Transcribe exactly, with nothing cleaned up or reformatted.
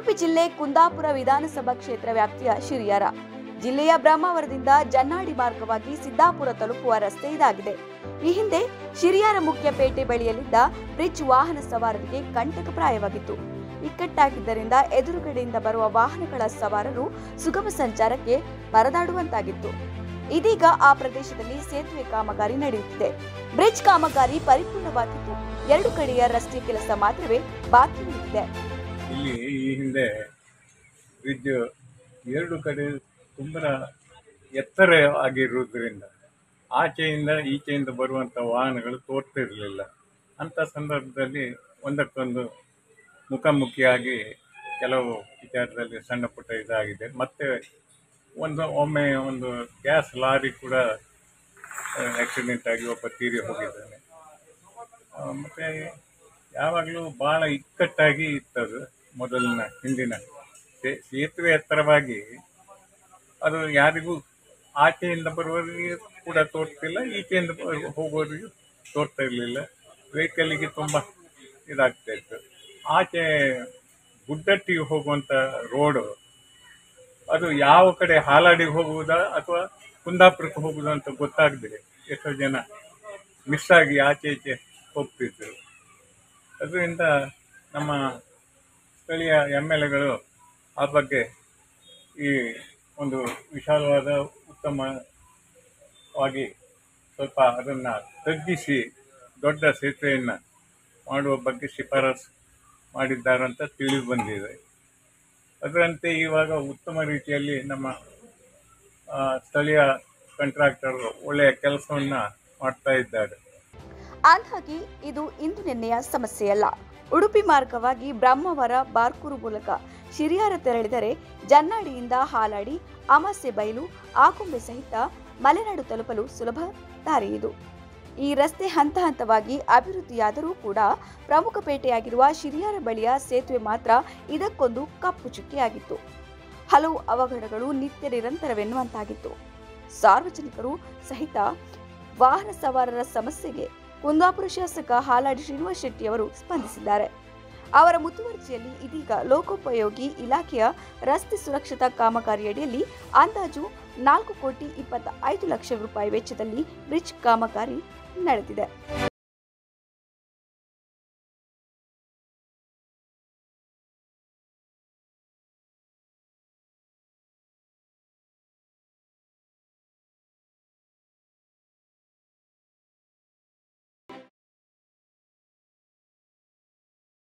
ಉಡುಪಿ ಜಿಲ್ಲೆ ಕುಂದಾಪುರ ವಿಧಾನಸಭಾ ಕ್ಷೇತ್ರ ವ್ಯಾಪ್ತಿಯ ಶಿರಿಯಾರ ಜಿಲ್ಲೆಯ ಬ್ರಹ್ಮಾವರದಿಂದ ಜನ್ನಾಡಿ ಮಾರ್ಗವಾಗಿ ಸಿದ್ದಾಪುರ ತಲುಪುವ ರಸ್ತೆ ಇದಾಗಿದೆ. ಈ ಹಿಂದೆ ಶಿರಿಯಾರ ಮುಖ್ಯ ಪೇಟೆ ಬಳಿಯಲ್ಲಿದ್ದ ಬ್ರಿಡ್ಜ್ ವಾಹನ ಸವಾರರಿಗೆ ಕಂಟಕಪ್ರಾಯವಾಗಿತ್ತು. ಇಕ್ಕಟ್ಟಾಗಿದ್ದರಿಂದ ಎದುರುಗಡೆಯಿಂದ ಬರುವ ವಾಹನಗಳ ಸವಾರರು ಸುಗಮ ಸಂಚಾರಕ್ಕೆ ಪರದಾಡುವಂತಾಗಿತ್ತು. ಇದೀಗ ಆ ಪ್ರದೇಶದಲ್ಲಿ ಸೇತುವೆ ಕಾಮಗಾರಿ ನಡೆಯುತ್ತಿದೆ. ಬ್ರಿಡ್ಜ್ ಕಾಮಗಾರಿ ಪರಿಪೂರ್ಣವಾಗಿದ್ದು ಎರಡು ಕಡೆಯ ರಸ್ತೆ ಕೆಲಸ ಮಾತ್ರವೇ ಬಾಕಿ ಉಳಿದಿದೆ. ಇಲ್ಲಿ ಈ ಹಿಂದೆ ಬ್ರಿಡ್ಜ್ ಎರಡು ಕಡೆ ತುಂಬ ಎತ್ತರ ಆಗಿರುವುದರಿಂದ ಆಚೆಯಿಂದ ಈಚೆಯಿಂದ ಬರುವಂಥ ವಾಹನಗಳು ತೋರ್ತಿರಲಿಲ್ಲ. ಅಂಥ ಸಂದರ್ಭದಲ್ಲಿ ಒಂದಕ್ಕೊಂದು ಮುಖಾಮುಖಿಯಾಗಿ ಕೆಲವು ವಿಚಾರದಲ್ಲಿ ಸಣ್ಣ ಪುಟ್ಟ ಇದಾಗಿದೆ. ಮತ್ತು ಒಂದು ಒಮ್ಮೆ ಒಂದು ಗ್ಯಾಸ್ ಲಾರಿ ಕೂಡ ಆಕ್ಸಿಡೆಂಟ್ ಆಗಿ ಒಬ್ಬ ತೀರಿ ಹೋಗಿದ್ದಾನೆ. ಮತ್ತು ಯಾವಾಗಲೂ ಭಾಳ ಇಕ್ಕಟ್ಟಾಗಿ ಇತ್ತದು. ಮೊದಲಿನ ಹಿಂದಿನ ಸೇತುವೆ ಎತ್ತರವಾಗಿ ಅದು ಯಾರಿಗೂ ಆಚೆಯಿಂದ ಬರುವವರಿಗೆ ಕೂಡ ತೋರ್ತಿಲ್ಲ, ಈಚೆಯಿಂದ ಹೋಗೋರಿಗೆ ತೋರ್ತಾ ಇರಲಿಲ್ಲ. ವೆಹಿಕಲ್ಲಿಗೆ ತುಂಬ ಇದಾಗ್ತಾ ಇತ್ತು. ಆಚೆ ಗುಡ್ಡಟ್ಟಿಗೆ ಹೋಗುವಂಥ ರೋಡು ಅದು ಯಾವ ಕಡೆ ಹಾಲಾಡಿಗೆ ಹೋಗುವುದಾ ಅಥವಾ ಕುಂದಾಪುರಕ್ಕೆ ಹೋಗುವುದಾ ಅಂತ ಗೊತ್ತಾಗದೆ ಎಷ್ಟೋ ಜನ ಮಿಸ್ ಆಗಿ ಆಚೆ ಈಚೆ ಹೋಗ್ತಿದ್ರು. ಅದರಿಂದ ನಮ್ಮ ಸ್ಥಳೀಯ ಎಮ್ ಎಲ್ ಎಗಳು ಆ ಬಗ್ಗೆ ಈ ಒಂದು ವಿಶಾಲವಾದ ಉತ್ತಮವಾಗಿ ಸ್ವಲ್ಪ ಅದನ್ನು ತಗ್ಗಿಸಿ ದೊಡ್ಡ ಸೇತುವೆಯನ್ನು ಮಾಡುವ ಬಗ್ಗೆ ಶಿಫಾರಸು ಮಾಡಿದ್ದಾರಂತ ತಿಳಿದು ಬಂದಿದೆ. ಅದರಂತೆ ಇವಾಗ ಉತ್ತಮ ರೀತಿಯಲ್ಲಿ ನಮ್ಮ ಸ್ಥಳೀಯ ಕಾಂಟ್ರಾಕ್ಟರ್ ಒಳ್ಳೆಯ ಕೆಲಸವನ್ನು ಮಾಡ್ತಾ ಇದ್ದಾರೆ. ಅಂದಾಗಿ ಇದು ಇಂದು ನಿನ್ನೆಯ ಸಮಸ್ಯೆಯಲ್ಲ. ಉಡುಪಿ ಮಾರ್ಗವಾಗಿ ಬ್ರಹ್ಮಾವರ ಬಾರ್ಕೂರು ಮೂಲಕ ಶಿರಿಯಾರ ತೆರಳಿದರೆ ಜನ್ನಾಡಿಯಿಂದ ಹಾಲಾಡಿ ಅಮಾಸೆ ಬೈಲು ಆಗುಂಬೆ ಸಹಿತ ಮಲೆನಾಡು ತಲುಪಲು ಸುಲಭ ದಾರಿ ಇದು. ಈ ರಸ್ತೆ ಹಂತ ಹಂತವಾಗಿ ಅಭಿವೃದ್ಧಿಯಾದರೂ ಕೂಡ ಪ್ರಮುಖ ಪೇಟೆಯಾಗಿರುವ ಶಿರಿಯಾರ ಬಳಿಯ ಸೇತುವೆ ಮಾತ್ರ ಇದಕ್ಕೊಂದು ಕಪ್ಪು ಚುಕ್ಕೆಯಾಗಿತ್ತು. ಹಲವು ಅವಘಡಗಳು ನಿತ್ಯ ನಿರಂತರವೆನ್ನುವಂತಾಗಿತ್ತು. ಸಾರ್ವಜನಿಕರು ಸಹಿತ ವಾಹನ ಸವಾರರ ಸಮಸ್ಯೆಗೆ ಕುಂದಾಪುರ ಶಾಸಕ ಹಾಲಾಡಿ ಶ್ರೀನಿವಾಸ್ ಶೆಟ್ಟಿ ಅವರು ಸ್ಪಂದಿಸಿದ್ದಾರೆ. ಅವರ ಮುತುವರ್ಜಿಯಲ್ಲಿ ಇದೀಗ ಲೋಕೋಪಯೋಗಿ ಇಲಾಖೆಯ ರಸ್ತೆ ಸುರಕ್ಷತಾ ಕಾಮಗಾರಿಯಡಿಯಲ್ಲಿ ಅಂದಾಜು ನಾಲ್ಕು ಕೋಟಿ ಇಪ್ಪತ್ತ ಐದು ಲಕ್ಷ ರೂಪಾಯಿ ವೆಚ್ಚದಲ್ಲಿ ಬ್ರಿಡ್ಜ್ ಕಾಮಗಾರಿ ನಡೆದಿದೆ.